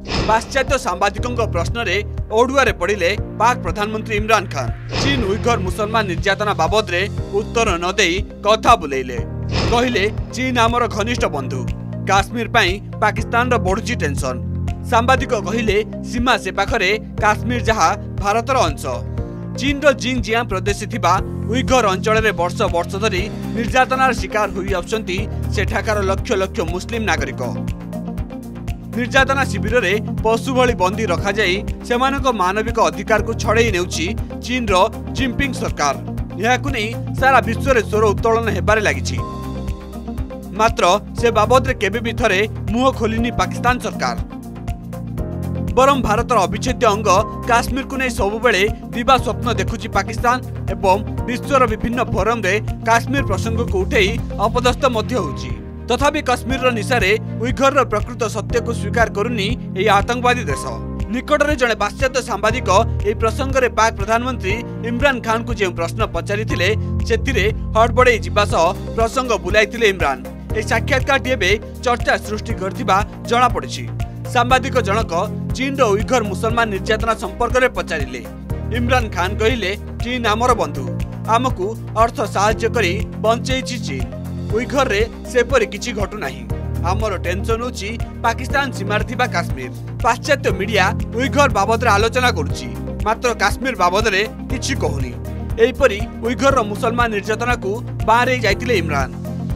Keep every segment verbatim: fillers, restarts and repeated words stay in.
पाश्चात्य सांबादिकों प्रश्न रे ओडुआरे पड़िले पाक प्रधानमंत्री इमरान खान। चीन उइघर मुसलमान निर्यातना बाबद रे उत्तर न देई कथा बुलेइले। कहिले चीन आमर घनिष्ठ बंधु, काश्मीर पाई पाकिस्तान रो बढ़ुची टेंशन। सांबादिक कहिले सीमा से पाखरे काश्मीर जहा भारतर अंश। चीन रो जिंगजियांग प्रदेश थिबा उइघर अंचल रे वर्ष वर्ष धरी निर्यातनार शिकार होई आउछंती सेठाकार लक्ष लक्ष मुस्लिम नागरिक। निर्यातना शिविर रे पशु भली बंदी रखा जाई सेमानक मानविक अधिकार को छड़ेई नेउची चीन रो जिनपिंग सरकार। याकु नै सारा विश्व रे स्वर उत्तोलन हेबारे लागिछि। मात्र से बाबद रे केबे भी थरे मुह खोलिनी पाकिस्तान सरकार। बरम भारतर अविच्छेद्य अंग काश्मीर को नहीं सबु बेले दिवा स्वप्न देखुची पाकिस्तान एवं विश्वर विभिन्न फोरम रे काश्मीर प्रसंग को उठेई अपदस्थ मध्य होउची। तथापि काश्मीर निशारे उइघर प्रकृत सत्य को स्वीकार करुनी एही आतंकवादी देश। निकट में जड़े पाश्चात्य सांबादिक एही प्रसंग रे पाक प्रधानमंत्री इमरान खान को जो प्रश्न पचारिथिले सेथिरे हड़बड़े जिबा सह प्रसंग बुलाइथिले इमरान। एही साक्षात्कार एबे चर्चा सृष्टि करथिबा जणा पड़िछि। सांबादिक जनक चीन रो उइघर मुसलमान निर्यातना संपर्क रे पचारिले। इमरान खान कहिले चीन आमर बंधु, आमको अर्थ साहाय्य करी बंचेइछि चीन। उइघर रे सेपरि किछि घटु नाही। आमर टेंशन होछि पाकिस्तान सीमार थिबा काश्मीर। पाश्चात्य मीडिया उइघर बाबद रे आलोचना करूछि, मात्र काश्मीर बाबद रे किछि कहूनी। एहिपरि उइघर रो मुसलमान निर्यातना को बाहरे जाइतिले Imran.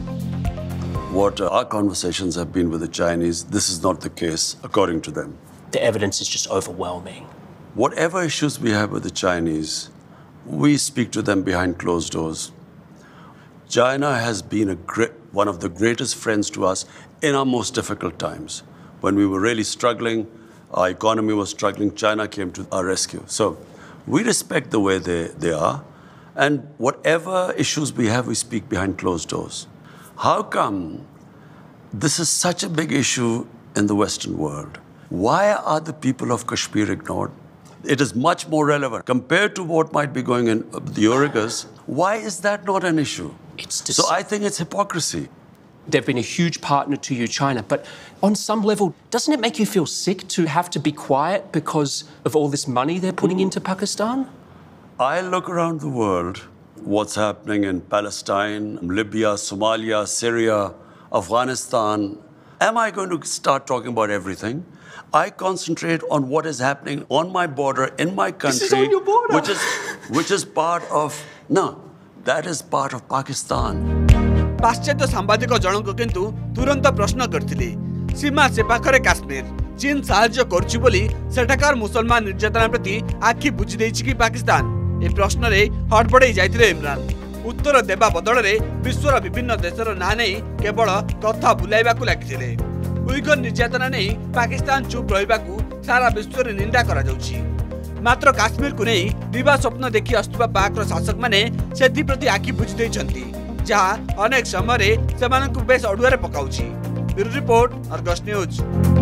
What our conversations have been with the Chinese, this is not the case, according to them. The evidence is just overwhelming. Whatever issues we have with the Chinese, we speak to them behind closed doors. China has been a great, one of the greatest friends to us in our most difficult times. When we were really struggling, our economy was struggling, China came to our rescue. So we respect the way they, they are, and whatever issues we have, we speak behind closed doors. How come this is such a big issue in the Western world? Why are the people of Kashmir ignored? It is much more relevant compared to what might be going in the Uyghurs. Why is that not an issue? It's dis- so I think it's hypocrisy. They've been a huge partner to you, China, but on some level, doesn't it make you feel sick to have to be quiet because of all this money they're putting into Pakistan? I look around the world, what's happening in Palestine, Libya, Somalia, Syria, Afghanistan. Am I going to start talking about everything? I concentrate on what is happening on my border, in my country. This is on your border. Which is, which is part of, no, that is part of Pakistan. पाश्चात्य सांबादिक जनक किंतु तुरंत प्रश्न करथिले सीमा से पाखरे काश्मीर चीन साहाय्य करछि बोली सेठाकार मुसलमान निर्यातना प्रति आखि बुझी देछि कि पाकिस्तान। ए प्रश्न रे हड़बड़े जाइथिले इमरान। उत्तर देबा बदल रे विश्वर विभिन्न देशर ना नै केवल कथा बुलाइबाकू लागिथिले। उइघर निर्यातना नै पाकिस्तान चुप रहिबाकू सारा विश्व रे निंदा करा जाउछि। मात्र काश्मीर को नै दिवा स्वप्न देखि आस्तुबा पाक रो शासक माने सेथि प्रति आखि बुझी दैछन्ती, जहाँ अनेक समय सेमानकु बेस अडुआरे पकाउछि। Bureau report, Argus news.